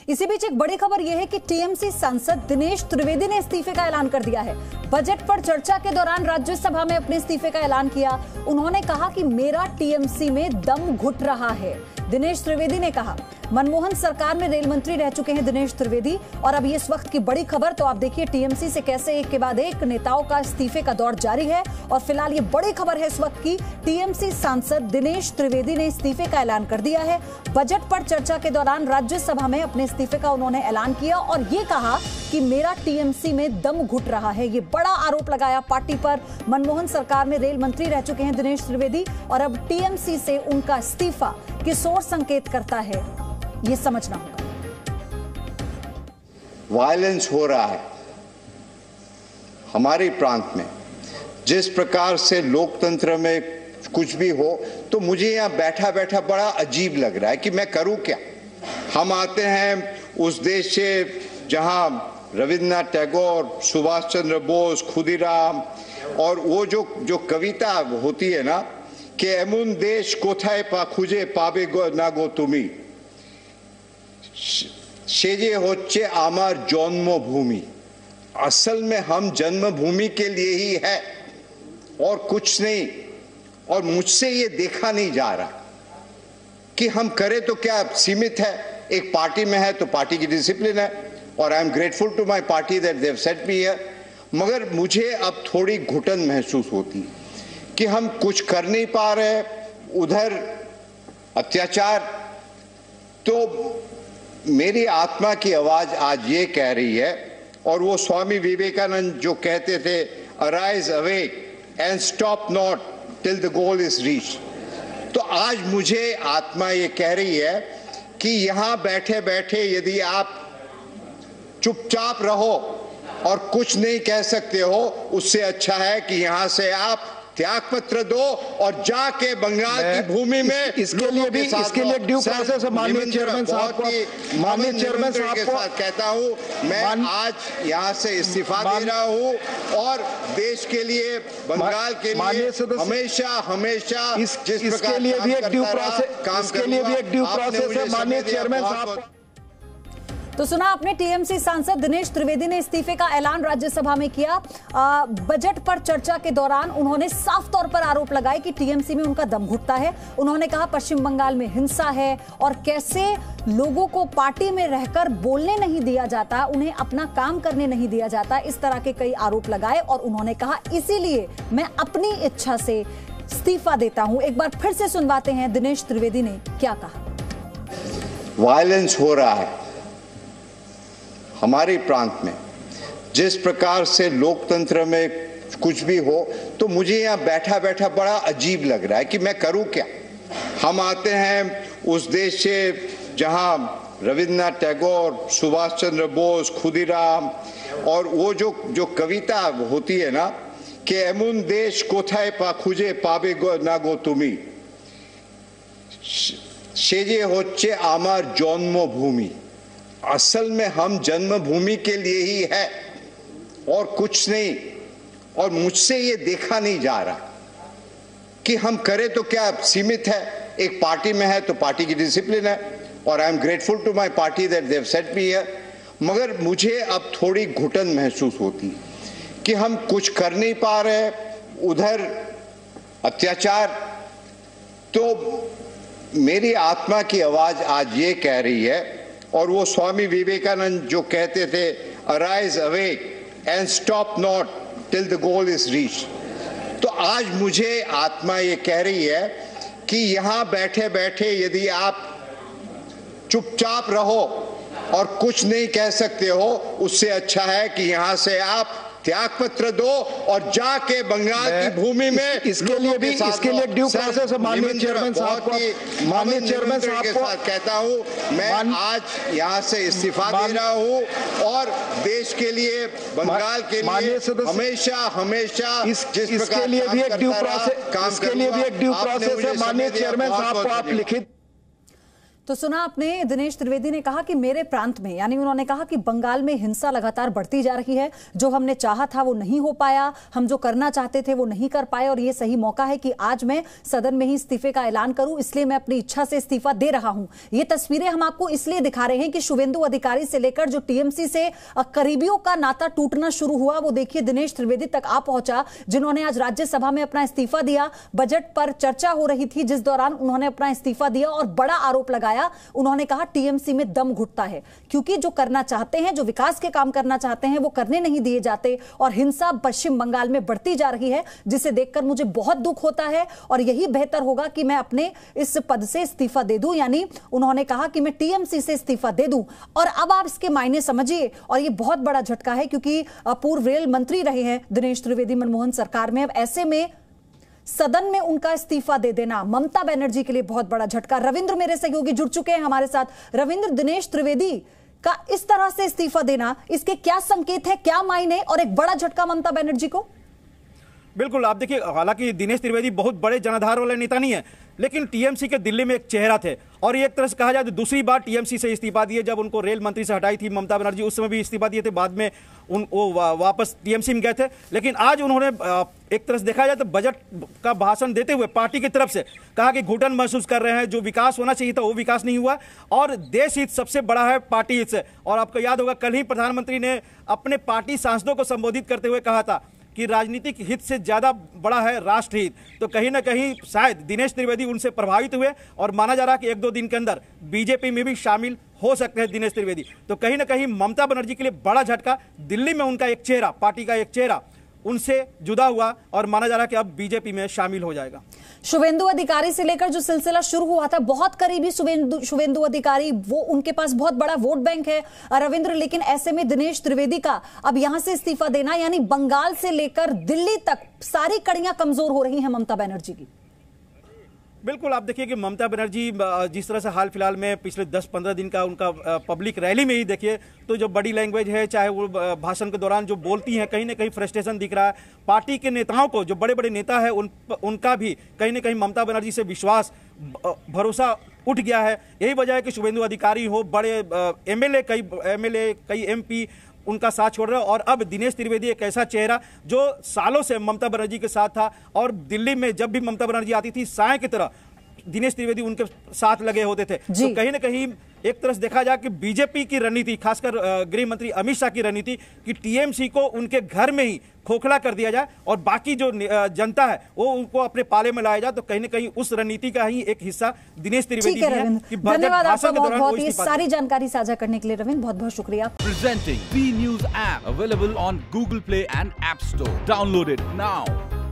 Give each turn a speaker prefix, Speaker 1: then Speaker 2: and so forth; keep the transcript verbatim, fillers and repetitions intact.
Speaker 1: इसी बीच एक बड़ी खबर यह है कि टीएमसी सांसद दिनेश त्रिवेदी ने इस्तीफे का ऐलान कर दिया है। बजट पर चर्चा के दौरान राज्यसभा में अपने इस्तीफे का ऐलान किया। उन्होंने कहा कि मेरा टीएमसी में दम घुट रहा है। दिनेश त्रिवेदी ने कहा, मनमोहन सरकार में रेल मंत्री रह चुके हैं दिनेश त्रिवेदी। और अब इस वक्त की बड़ी खबर तो आप देखिए टीएमसी से कैसे एक के बाद एक नेताओं का इस्तीफे का दौर जारी है। और फिलहाल ये बड़ी खबर है इस वक्त की, टीएमसी सांसद दिनेश त्रिवेदी ने इस्तीफे का ऐलान कर दिया है। बजट पर चर्चा के दौरान राज्यसभा में अपने इस्तीफे का उन्होंने ऐलान किया और ये कहा कि मेरा टीएमसी में दम घुट रहा है। ये बड़ा आरोप लगाया पार्टी पर। मनमोहन सरकार में रेल मंत्री रह चुके हैं दिनेश त्रिवेदी और अब टीएमसी से उनका इस्तीफा किस ओर संकेत करता है, ये समझना होगा।
Speaker 2: वायलेंस हो रहा है हमारे प्रांत में। जिस प्रकार से लोकतंत्र में कुछ भी हो तो मुझे यहाँ बैठा बैठा बड़ा अजीब लग रहा है कि मैं करूं क्या। हम आते हैं उस देश से जहां रविन्द्रनाथ टैगोर, सुभाष चंद्र बोस, खुदीराम और वो जो जो कविता होती है ना कि एमुन देश कोथाय पा खुजे पाबे गो ना गो तुमी, सेजे होच्छे आमार जन्मभूमि। असल में हम जन्मभूमि के लिए ही है और कुछ नहीं। और मुझसे ये देखा नहीं जा रहा कि हम करें तो क्या सीमित है। एक पार्टी में है तो पार्टी की डिसिप्लिन है और I am grateful to my party that they have set me here. मगर मुझे अब थोड़ी घुटन महसूस होती है कि हम कुछ कर नहीं पा रहे। उधर अत्याचार। तो मेरी आत्मा की आवाज आज ये कह रही है, और वो स्वामी विवेकानंद जो कहते थे, arise awake and stop not till the goal is reach. तो आज मुझे आत्मा ये कह रही है कि यहां बैठे बैठे यदि आप चुपचाप रहो और कुछ नहीं कह सकते हो, उससे अच्छा है कि यहां से आप त्याग पत्र दो और जाके बंगाल की भूमि में
Speaker 3: इस, इसके लिए भी इसके लिए ड्यू प्रोसेस है। माननीय चेयरमैन साहब को माननीय चेयरमैन साहब को
Speaker 2: कहता हूं मैं आज यहां से इस्तीफा दे रहा हूं और देश के लिए, बंगाल के लिए हमेशा हमेशा
Speaker 3: इस, इसके लिए भी एक ड्यू प्रोसेस इसके लिए भी एक ड्यू प्रोसेस है। माननीय चेयरमैन साहब।
Speaker 1: तो सुना आपने, टीएमसी सांसद दिनेश त्रिवेदी ने इस्तीफे का ऐलान राज्यसभा में किया। आ, बजट पर चर्चा के दौरान उन्होंने साफ तौर पर आरोप लगाए कि टीएमसी में उनका दम घुटता है। उन्होंने कहा पश्चिम बंगाल में हिंसा है और कैसे लोगों को पार्टी में रहकर बोलने नहीं दिया जाता, उन्हें अपना काम करने नहीं दिया जाता। इस तरह के कई आरोप लगाए और उन्होंने कहा इसीलिए मैं अपनी इच्छा से इस्तीफा देता हूं। एक बार फिर से सुनवाते हैं दिनेश त्रिवेदी ने क्या कहा।
Speaker 2: वायलेंस हो रहा है हमारे प्रांत में। जिस प्रकार से लोकतंत्र में कुछ भी हो तो मुझे यहाँ बैठा बैठा बड़ा अजीब लग रहा है कि मैं करूं क्या। हम आते हैं उस देश से जहां रविन्द्रनाथ टैगोर, सुभाष चंद्र बोस, खुदीराम और वो जो जो कविता होती है ना कि एमुन देश कोथाय पा खुजे पाबे गो ना गो तुमी, सेजे होच्छे आमार जन्मभूमि। असल में हम जन्मभूमि के लिए ही है और कुछ नहीं। और मुझसे ये देखा नहीं जा रहा कि हम करें तो क्या सीमित है। एक पार्टी में है तो पार्टी की डिसिप्लिन है और I am grateful to my party that they have set me here. मगर मुझे अब थोड़ी घुटन महसूस होती है कि हम कुछ कर नहीं पा रहे। उधर अत्याचार। तो मेरी आत्मा की आवाज आज ये कह रही है, और वो स्वामी विवेकानंद जो कहते थे, arise awake and stop not till the goal is reach. तो आज मुझे आत्मा ये कह रही है कि यहां बैठे बैठे यदि आप चुपचाप रहो और कुछ नहीं कह सकते हो, उससे अच्छा है कि यहां से आप त्याग पत्र दो और जाके बंगाल की भूमि में
Speaker 3: इसके लिए भी इसके लिए ड्यू प्रोसेस है। माननीय चेयरमैन साहब को माननीय चेयरमैन साहब को
Speaker 2: कहता हूं मैं आज यहां से इस्तीफा दे रहा हूं और देश के लिए, बंगाल के लिए हमेशा हमेशा
Speaker 3: इस, इसके लिए भी एक ड्यू प्रोसेस इसके लिए भी एक ड्यू प्रोसेस है। माननीय चेयरमैन साहब को आप लिखित
Speaker 1: तो सुना आपने, दिनेश त्रिवेदी ने कहा कि मेरे प्रांत में, यानी उन्होंने कहा कि बंगाल में हिंसा लगातार बढ़ती जा रही है। जो हमने चाहा था वो नहीं हो पाया, हम जो करना चाहते थे वो नहीं कर पाए, और ये सही मौका है कि आज मैं सदन में ही इस्तीफे का ऐलान करूं, इसलिए मैं अपनी इच्छा से इस्तीफा दे रहा हूं। ये तस्वीरें हम आपको इसलिए दिखा रहे हैं कि शुवेंदु अधिकारी से लेकर जो टीएमसी से करीबियों का नाता टूटना शुरू हुआ, वो देखिए दिनेश त्रिवेदी तक आ पहुंचा, जिन्होंने आज राज्यसभा में अपना इस्तीफा दिया। बजट पर चर्चा हो रही थी, जिस दौरान उन्होंने अपना इस्तीफा दिया और बड़ा आरोप लगाया। उन्होंने कहा टीएमसी में दम घुटता है, क्योंकि जो करना चाहते हैं, जो विकास के काम करना चाहते हैं, वो करने नहीं दिए जाते, और हिंसा पश्चिम बंगाल में बढ़ती जा रही है, जिसे देखकर मुझे बहुत दुख होता है, और यही बेहतर होगा कि मैं अपने इस पद से इस्तीफा दे दूं। यानी उन्होंने कहा कि मैं टीएमसी से इस्तीफा दे दूं। और अब आप इसके मायने समझिए, और ये बहुत बड़ा झटका है, क्योंकि पूर्व रेल मंत्री रहे हैं दिनेश त्रिवेदी मनमोहन सरकार में। अब ऐसे में सदन में उनका इस्तीफा दे देना ममता बनर्जी के लिए बहुत बड़ा झटका। रविंद्र मेरे सहयोगी जुड़ चुके हैं हमारे साथ। रविंद्र, दिनेश त्रिवेदी का इस तरह से इस्तीफा देना, इसके क्या संकेत है, क्या मायने, और एक बड़ा झटका ममता बनर्जी को?
Speaker 4: बिल्कुल, आप देखिए, हालांकि दिनेश त्रिवेदी बहुत बड़े जनाधार वाले नेता नहीं है, लेकिन टीएमसी के दिल्ली में एक चेहरा थे, और एक तरह से कहा जाए तो दूसरी बार टीएमसी से इस्तीफा दिए। जब उनको रेल मंत्री से हटाई थी ममता बनर्जी, उस समय भी इस्तीफा दिए थे, बाद में उन वो वा, वापस टीएमसी में गए थे। लेकिन आज उन्होंने एक तरह से देखा जाए तो बजट का भाषण देते हुए पार्टी की तरफ से कहा कि घुटन महसूस कर रहे हैं, जो विकास होना चाहिए था वो विकास नहीं हुआ, और देश हित सबसे बड़ा है पार्टी हित से। और आपको याद होगा, कल ही प्रधानमंत्री ने अपने पार्टी सांसदों को संबोधित करते हुए कहा था कि राजनीतिक हित से ज्यादा बड़ा है राष्ट्र हित। तो कहीं ना कहीं शायद दिनेश त्रिवेदी उनसे प्रभावित हुए, और माना जा रहा है कि एक दो दिन के अंदर बीजेपी में भी शामिल हो सकते हैं दिनेश त्रिवेदी। तो कहीं ना कहीं ममता बनर्जी के लिए बड़ा झटका, दिल्ली में उनका एक चेहरा, पार्टी का एक चेहरा उनसे जुदा हुआ, और माना जा रहा है कि अब बीजेपी में शामिल हो जाएगा।
Speaker 1: शुवेंदु अधिकारी से लेकर जो सिलसिला शुरू हुआ था, बहुत करीबी शुवेंदु शुवेंदु अधिकारी, वो उनके पास बहुत बड़ा वोट बैंक है रविंद्र, लेकिन ऐसे में दिनेश त्रिवेदी का अब यहां से इस्तीफा देना, यानी बंगाल से लेकर दिल्ली तक सारी कड़ियां कमजोर हो रही हैं ममता बनर्जी की।
Speaker 4: बिल्कुल, आप देखिए कि ममता बनर्जी जिस तरह से हाल फिलहाल में पिछले दस पंद्रह दिन का उनका पब्लिक रैली में ही देखिए, तो जो बॉडी लैंग्वेज है, चाहे वो भाषण के दौरान जो बोलती हैं, कहीं ना कहीं फ्रस्ट्रेशन दिख रहा है। पार्टी के नेताओं को, जो बड़े बड़े नेता है, उन उनका भी कहीं ना कहीं ममता बनर्जी से विश्वास, भरोसा उठ गया है। यही वजह है कि शुवेंदु अधिकारी हो, बड़े एमएलए, कई एमएलए, कई एमपी उनका साथ छोड़ रहे हैं। और अब दिनेश त्रिवेदी एक ऐसा चेहरा जो सालों से ममता बनर्जी के साथ था, और दिल्ली में जब भी ममता बनर्जी आती थी, साय की तरह दिनेश त्रिवेदी उनके साथ लगे होते थे। तो कहीं ना कहीं एक तरह से देखा जाए कि बीजेपी की रणनीति, खासकर गृह मंत्री अमित शाह की रणनीति, कि टीएमसी को उनके घर में ही खोखला कर दिया जाए, और बाकी जो जनता है वो उनको अपने पाले में लाया जाए। तो कहीं ना कहीं उस रणनीति का ही एक हिस्सा दिनेश त्रिवेदी है।
Speaker 1: धन्यवाद आपका बहुत बहुत, ये सारी जानकारी साझा करने के लिए रविंद्र, बहुत बहुत शुक्रिया।
Speaker 5: Presenting B news app available on Google Play and App Store. Download it now.